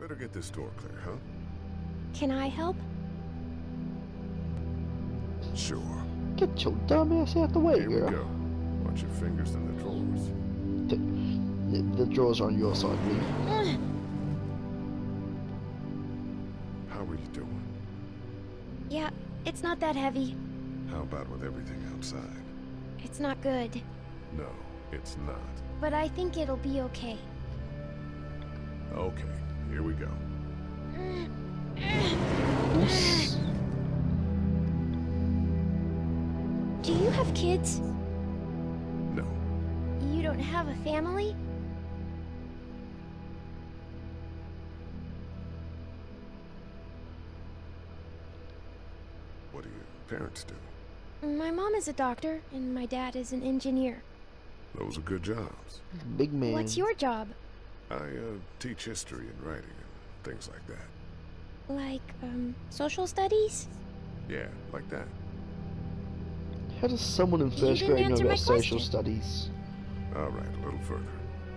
Better get this door clear, huh? Can I help? Sure. Get your dumb ass out the way, Here girl. we go. Watch your fingers in the drawers. The drawers are on your side, Lee. How are you doing? Yeah, it's not that heavy. How about with everything outside? It's not good. No, it's not. But I think it'll be okay. Okay, here we go. Oops. Do you have kids? No. You don't have a family? What do your parents do? My mom is a doctor, and my dad is an engineer. Those are good jobs. Big man. What's your job? I teach history and writing and things like that. Like, social studies? Yeah, like that. How does someone in You first didn't grade know answer about my social question. studies? All right, a little further.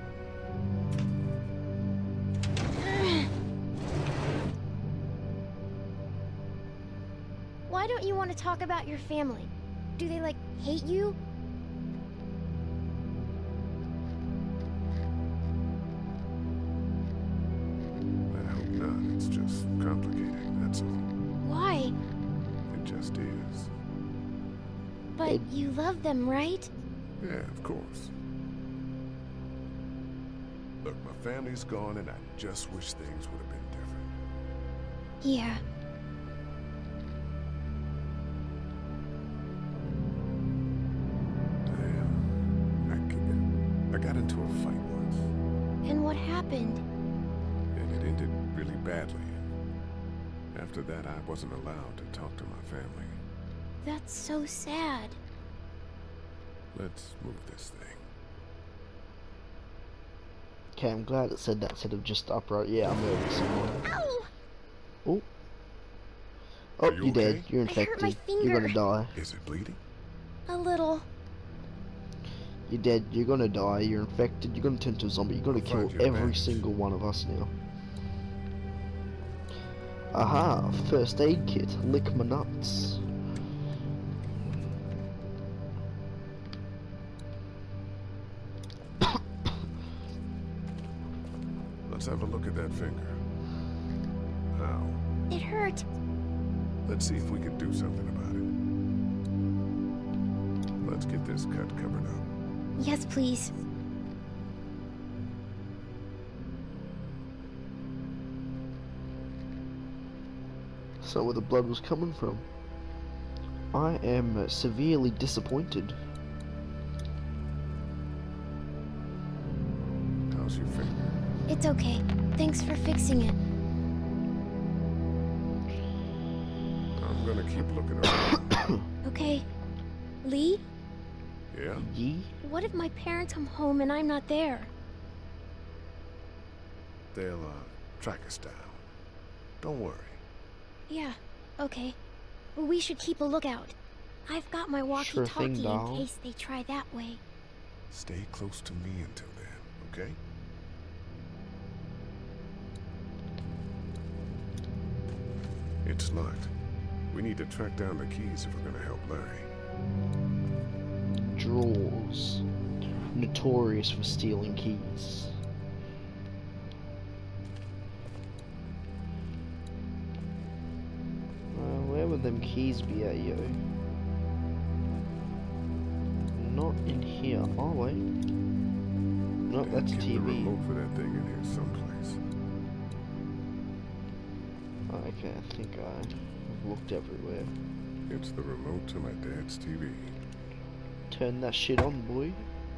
Why don't you want to talk about your family? Do they, like, hate you? I hope not. It's just complicated, that's all. Why? It just is. But you love them, right? Yeah, of course. Look, my family's gone and I just wish things would have been different. Yeah. I got into a fight once, And what happened? and it ended really badly. After that, I wasn't allowed to talk to my family. That's so sad. Let's move this thing. Okay, I'm glad it said that instead of just upright. Yeah, I'm murdering someone. Ow! Oh. Are Oh, you you're dead. okay? You're I hurt my infected. You're gonna finger. die. Is it bleeding? A little. You're dead. You're gonna die. You're infected. You're gonna turn into a zombie. You're gonna I'll kill find you a every bandage. single one of us now. Aha! First aid kit. Lick my nuts. Let's have a look at that finger. Ow. It hurt. Let's see if we can do something about it. Let's get this cut covered up. Yes, please. So where the blood was coming from. I am severely disappointed. How's your finger? It's okay. Thanks for fixing it. I'm gonna keep looking around. Okay. Lee, Yeah? Yee? what if my parents come home and I'm not there? They'll, track us down. Don't worry. Yeah, okay. Well, we should keep a lookout. I've got my Sure thing, walkie-talkie in doll. case they try that way. Stay close to me until then, okay? It's locked. We need to track down the keys if we're gonna help Larry. Drawers. Notorious for stealing keys. Where would them keys be at, yo? Not in here, are we? Nope, that's a Get the TV. remote for that thing in here someplace. Okay, I think I've looked everywhere. It's the remote to my dad's TV. Turn that shit on, boy.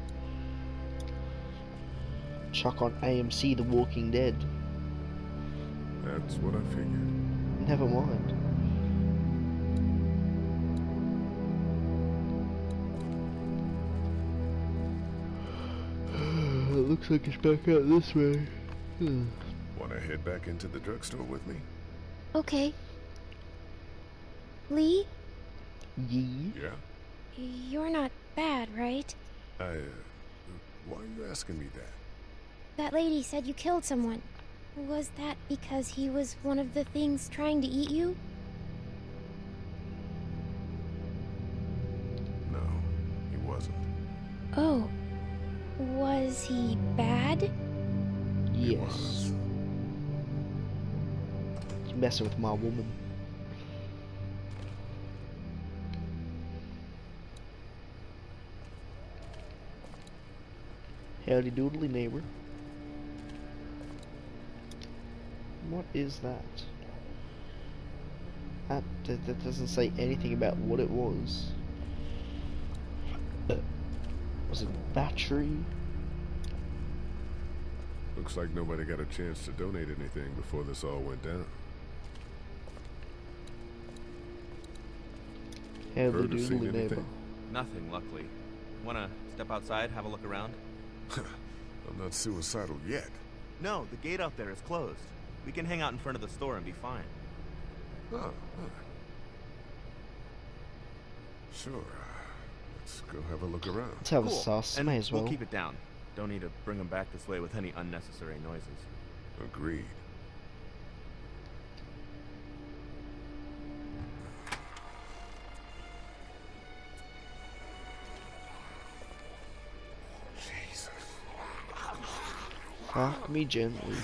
Chuck on AMC The Walking Dead. That's what I figured. Never mind. It looks like it's back out this way. Wanna head back into the drugstore with me? Okay. Lee, Yee? Yeah? you're not bad, right? Why are you asking me that? That lady said you killed someone. Was that because he was one of the things trying to eat you? No, he wasn't. Oh. Was he bad? He Yes. was. You're messing with my woman. Howdy doodly neighbor. What is that? That doesn't say anything about what it was. Was it battery? Looks like nobody got a chance to donate anything before this all went down. Howdy Heard or seen doodly neighbor. anything? Nothing, luckily. Wanna step outside, have a look around? I'm not suicidal yet. No, the gate out there is closed. We can hang out in front of the store and be fine. Oh, sure. Let's go have a look around. Let's have Cool. a sauce. And May as well. we'll keep it down. Don't need to bring them back this way with any unnecessary noises. Agreed. Jesus. Fuck me gently.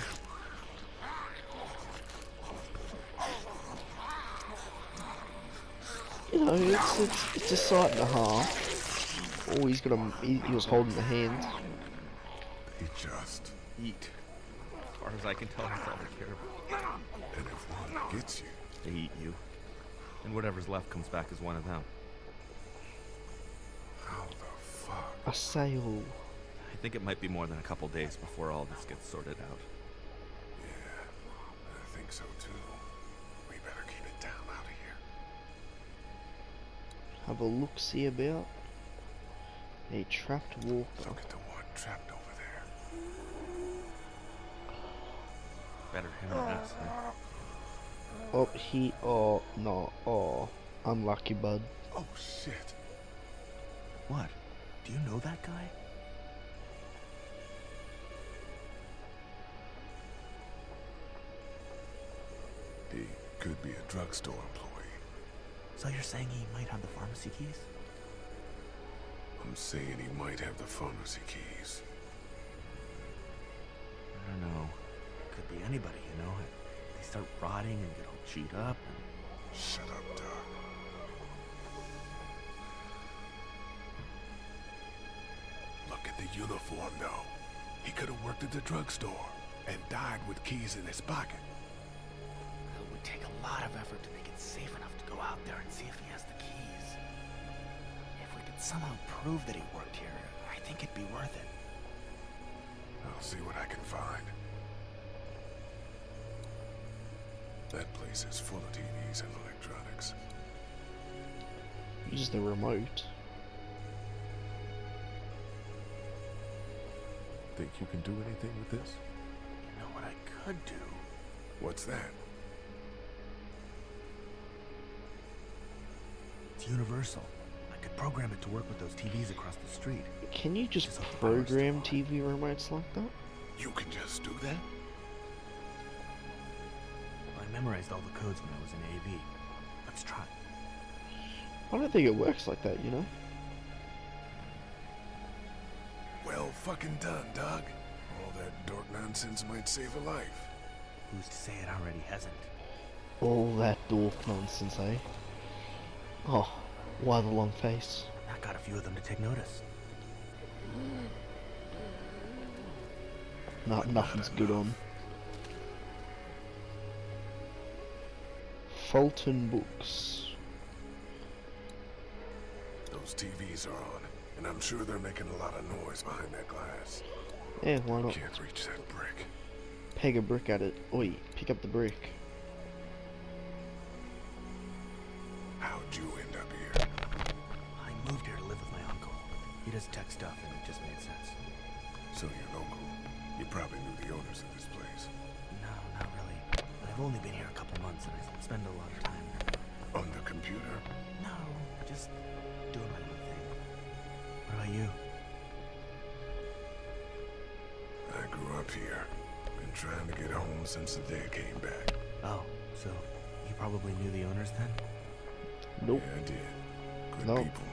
You know, it's a sight and a half. Oh, he's got he was holding the hand. They just... Eat. As far as I can tell, that's all they care about. And if one gets you... They eat you. And whatever's left comes back as one of them. How the fuck? A sail. I think it might be more than a couple days before all this gets sorted out. Yeah, I think so too. We better keep it down out of here. Have a look-see about. A trapped walker. Look at the one trapped over there. Better him than us, huh? Oh, oh, no, oh. Unlucky, bud. Oh shit. What? Do you know that guy? He could be a drugstore employee. So you're saying he might have the pharmacy keys? I'm saying he might have the pharmacy keys. I don't know. Could be anybody, you know? They start rotting and get all chewed up and... Shut up, Doc. Look at the uniform, though. He could have worked at the drugstore and died with keys in his pocket. It would take a lot of effort to make it safe enough to go out there and see if he has the keys. If we could somehow prove that he worked here, I think it'd be worth it. I'll see what I can find. That place is full of TVs and electronics. Use the remote. Think you can do anything with this? You know what I could do? What's that? It's universal. I could program it to work with those TVs across the street. Can you just Just like the power program store. TV remotes like that? You can just do that? Well, I memorized all the codes when I was in AV. Let's try. I don't think it works like that, you know? Well fucking done, Doug. All that dork nonsense might save a life. Who's to say it already hasn't? All that dork nonsense, eh? Oh, why the long face? That got a few of them to take notice. Nothing's good on. Fulton Books. Those TVs are on, and I'm sure they're making a lot of noise behind that glass. Yeah, why not? Can't reach that brick. Peg a brick at it. Oi, pick up the brick. How'd you end up here? I moved here to live with my uncle. He does tech stuff and it just made sense. So you're local. You probably knew the owners of this place. No, not really. I've only been here a couple months and I spend a lot of time. On the computer? No, just doing my own thing. What about you? I grew up here. been trying to get home since the day I came back. Oh, so you probably knew the owners then? Nope. Yeah, I did. Good Nope. people.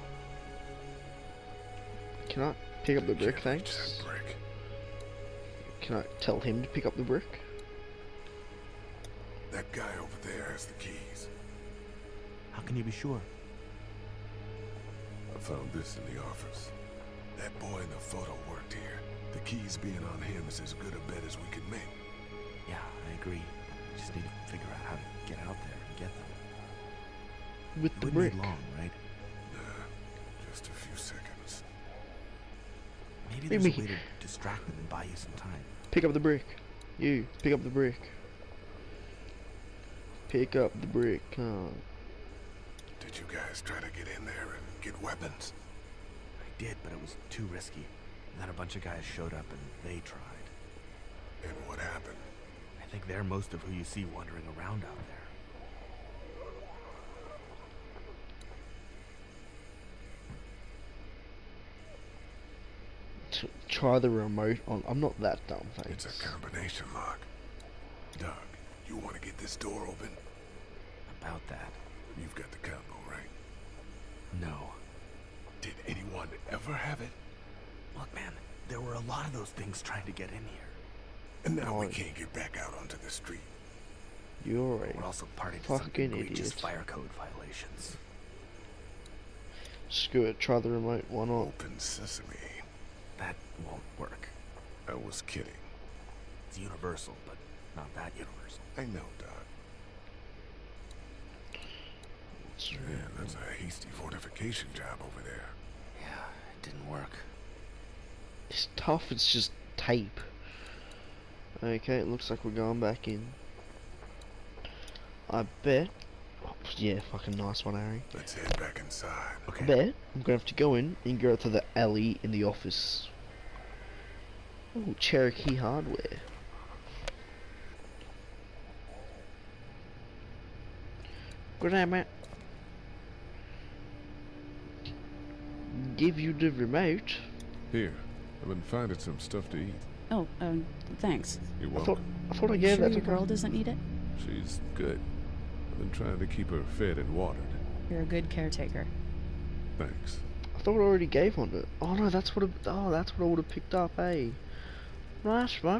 Can I pick up the brick, Can't reach thanks? that brick. Can I tell him to pick up the brick? That guy over there has the keys. How can you be sure? I found this in the office. That boy in the photo worked here. The keys being on him is as good a bet as we could make. Yeah, I agree. We just need to figure out how to get out there and get them. With It the wouldn't brick. be long, right? Nah, just a few seconds. Maybe do you there's a mean? way to distract them and buy you some time. Pick up the brick. You, pick up the brick. Pick up the brick. Did you guys try to get in there and get weapons? I did, but it was too risky. And then a bunch of guys showed up and they tried. And what happened? I think they're most of who you see wandering around out there. Try the remote on. I'm not that dumb, It's thanks. a combination lock. Doug, you want to get this door open? About that. You've got the combo, right? No. Did anyone ever have it? Look, man, there were a lot of those things trying to get in here. And now we Oh. can't get back out onto the street. You're We're a also party to some fucking egregious idiot. fire code violations. Screw it. Try the remote. Why not? Open sesame. That won't work. I was kidding. It's universal, but not that universal. I know, Doc. Man, that's a hasty fortification job over there. Yeah, it didn't work. It's tough. It's just tape. Okay, it looks like we're going back in. I bet. Oh, yeah, fucking nice one, Harry. Let's head back inside. I Okay. bet I'm gonna have to go in and go to the alley in the office. Ooh, Cherokee Hardware. Good day, mate. Give you the remote. Here, I've been finding some stuff to eat. Oh, thanks. You're I thought welcome. I gave Sure that your to girl her. doesn't need it? She's good. I've been trying to keep her fed and watered. You're a good caretaker. Thanks. I thought I already gave one to her. Oh no, that's what that's what I would have picked up, hey. Nice one.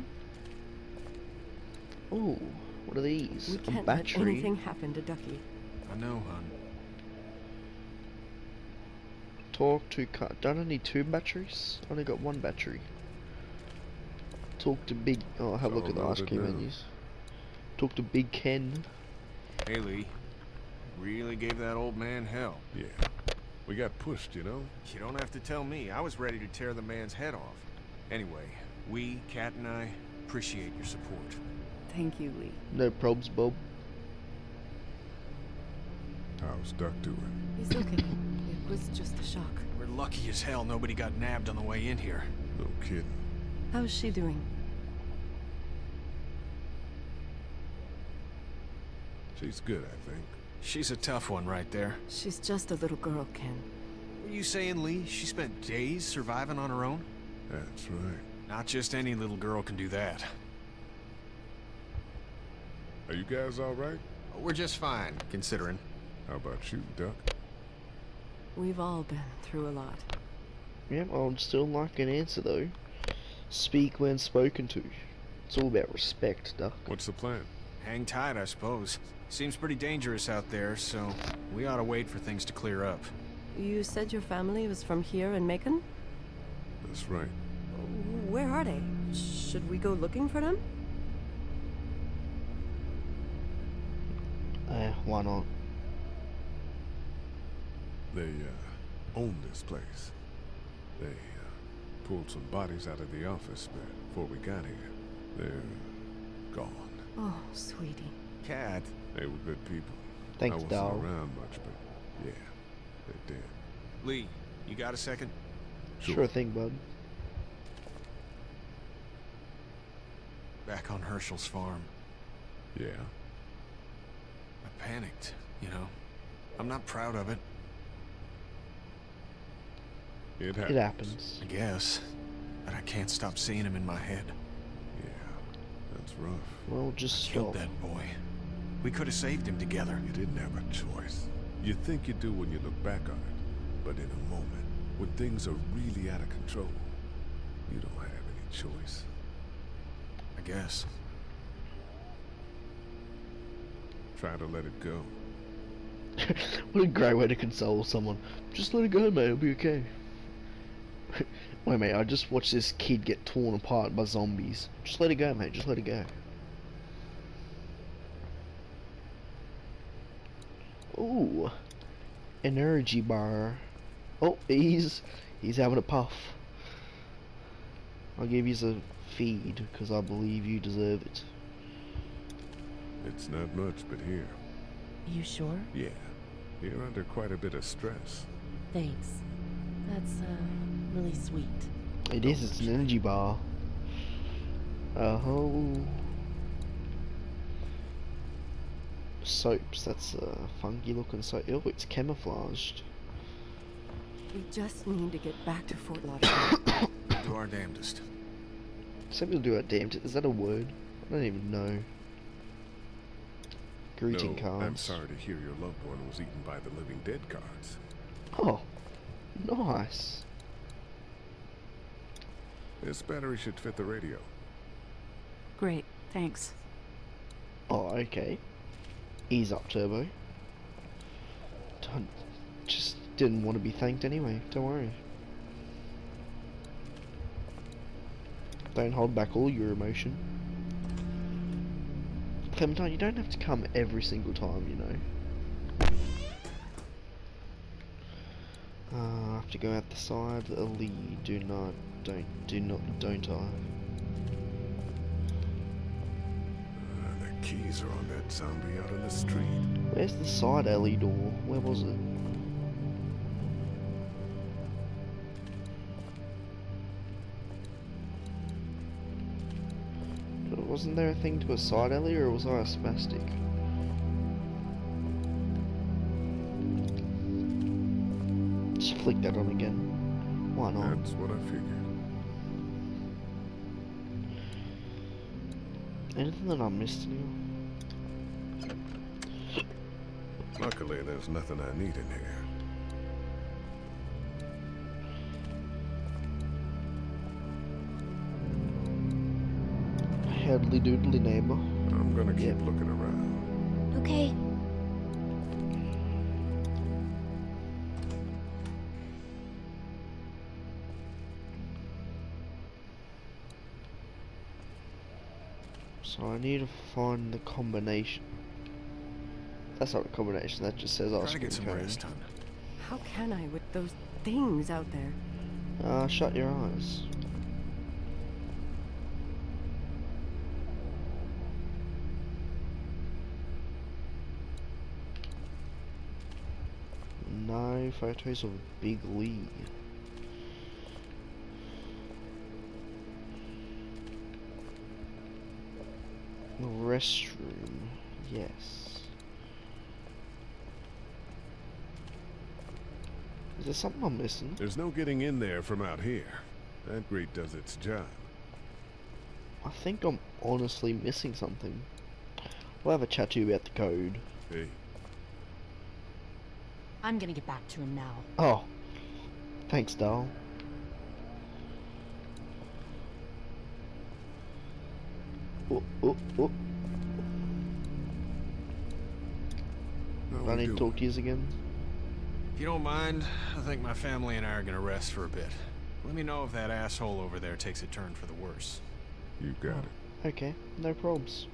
Ooh, what are these? We A can't let battery. anything happen to Ducky. I know, hon. Talk to don't I need 2 batteries? I only got 1 battery. Talk to Big. Oh, have a look all at the ice loaded cream now. menus. Talk to Big Ken. Hey, Lee. Really gave that old man hell. Yeah. We got pushed, you know? You don't have to tell me. I was ready to tear the man's head off. Anyway, we, Kat and I, appreciate your support. Thank you, Lee. No probs, Bob. How's Duck doing? He's okay. It was just a shock. We're lucky as hell nobody got nabbed on the way in here. No kidding. How's she doing? She's good, I think. She's a tough one right there. She's just a little girl, Ken. Were you saying, Lee, she spent days surviving on her own? That's right. Not just any little girl can do that. Are you guys all right? We're just fine, considering. How about you, Duck? We've all been through a lot. Yep, I'd still like an answer though. Speak when spoken to. It's all about respect, Duck. What's the plan? Hang tight, I suppose. Seems pretty dangerous out there, so we ought to wait for things to clear up. You said your family was from here in Macon? That's right. Where are they? Should we go looking for them? Why not? They, own this place. They, pulled some bodies out of the office before we got here. They're gone. Oh, sweetie. Kat, They were good people. Thanks, I wasn't doll. around much, but yeah, they're dead. Lee, you got a second? Sure thing, bud. Back on Herschel's farm. Yeah. I panicked, you know. I'm not proud of it, It It happens. happens. I guess. But I can't stop seeing him in my head. Yeah. That's rough. Well, just Killed stop. that boy. We could have saved him together. You didn't have a choice. You think you do when you look back on it, but in a moment, when things are really out of control, you don't have any choice. I guess. Try to let it go. What a great way to console someone. Just let it go, mate. It'll be okay. Wait, mate. I just watched this kid get torn apart by zombies. Just let it go, mate. Just let it go. Ooh, energy bar. Oh, he's having a puff. I'll give you a feed because I believe you deserve it. It's not much, but here. You sure? Yeah. You're under quite a bit of stress. Thanks. That's, really sweet. It is. It's an energy bar. Oh. Soaps. That's a funky looking soap. Oh, it's camouflaged. We just need to get back to Fort Lauderdale. Do our damnedest. Something to do with damned. Is that a word? I don't even know. Greeting No, cards. I'm sorry to hear your loved one was eaten by the living dead cards. Oh, nice. This battery should fit the radio. Great, thanks. Oh, okay. Ease up, Turbo. Just didn't want to be thanked anyway. Don't worry. Don't hold back all your emotion. Clementine, you don't have to come every single time, you know. I have to go out the side. Ali, don't I? The keys are on that zombie out on the street. Where's the side alley door? Where was it? Wasn't there a thing to a side alley, or was I a spastic? Just flick that on again. Why not? That's what I figured. Anything that I missed in here? Luckily, there's nothing I need in here. Headly doodly neighbor. I'm gonna keep Yep. looking around. Okay. So I need to find the combination. That's not a combination, that just says Try ask to get for some the code. rest, hon. How can I with those things out there? Shut your eyes. No photos of Big Lee. Restroom, yes. Is there something I'm missing? There's no getting in there from out here. That grate does its job. I think I'm honestly missing something. We'll have a chat to you about the code. Hey, I'm gonna get back to him now. Oh, thanks, doll. Oh. how Do I we need to doing? talk to you again? If you don't mind, I think my family and I are gonna rest for a bit. Let me know if that asshole over there takes a turn for the worse. You got it. Okay, no probs.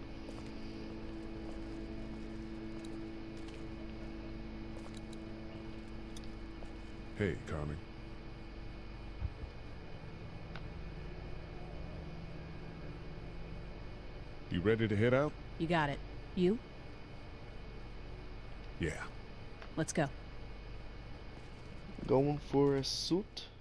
Hey, Carmen. You ready to head out? You got it. You? Yeah. Let's go. Going for a suit?